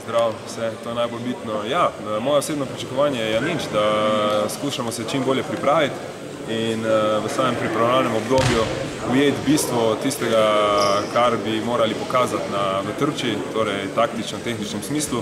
zdrav, vse, to je najbolj bitno. Ja, moje osebno pričakovanje je nič, da skušamo se čim bolje pripraviti in v samem pripravljalnem obdobju ujeti bistvo tistega, kar bi morali pokazati v trči, torej taktično-tehničnem smislu.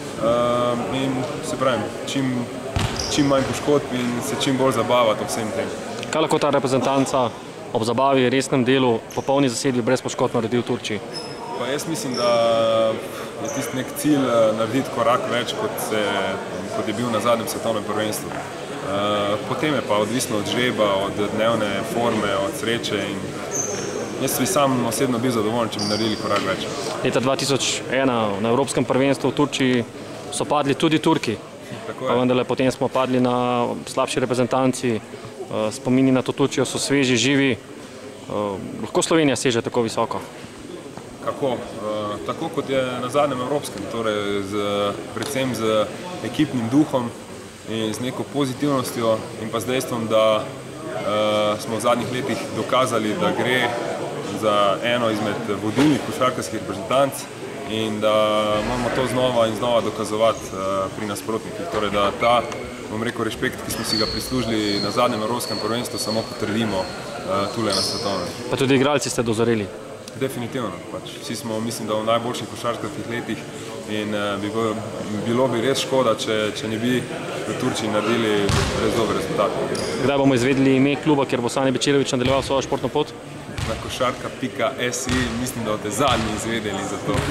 In se pravim, čim manj poškodb in se čim bolj zabavati ob vsem tem. Kaj lahko ta reprezentanca ob zabavi, resnem delu, popolni zasedbi brez poškodb naredi v Turčiji? Pa jaz mislim, da je tisti nek cilj narediti korak več, kot je bil na zadnjem svetovnem prvenstvu. Potem je pa odvisno od žreba, od dnevne forme, od sreče in jaz bi sam osebno bil zadovoljen, če bi naredili korak več. Leta 2001 na Evropskem prvenstvu v Turčiji so padli tudi Turki, pa vendarle potem smo padli na slabši reprezentanci, spomini na to Turčijo so sveži, živi. Lahko Slovenija seže tako visoko? Kako? Tako kot je na zadnjem Evropskem, torej predvsem z ekipnim duhom in z neko pozitivnostjo in pa z dejstvom, da smo v zadnjih letih dokazali, da gre za eno izmed vodilnih košarkarskih reprezentanc in da moramo to znova in znova dokazovati pri nasprotnikih. Torej, da ta, bom rekel, respekt, ki smo si ga prislužili na zadnjem Evropskem prvenstvu, samo potrdimo tule na svetovnem. Pa tudi igralci ste dozoreli? Definitivno. Vsi smo, mislim, da v najboljših košarkarskih letih in bilo bi res škoda, če ne bi v Turčiji naredili res dober rezultat. Kdaj bomo izvedeli ime kluba, kjer bo Sani Bečirović nadaljeval svojo športno pot? Na košarka.si, mislim, da boste zadnji izvedeli za to.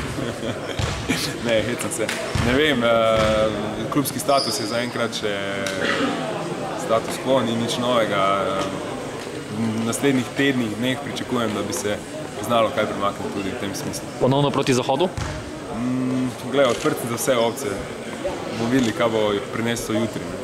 Ne, hecam se. Ne vem, klubski status je zaenkrat še status quo, ni nič novega. V naslednjih tednih, dneh pričakujem, da bi se znalo kaj premakniti tudi v tem smislu. Ponovno proti Zahodu? Glej, odprt za vse opcije. Bomo videli, kaj bo prineslo jutri.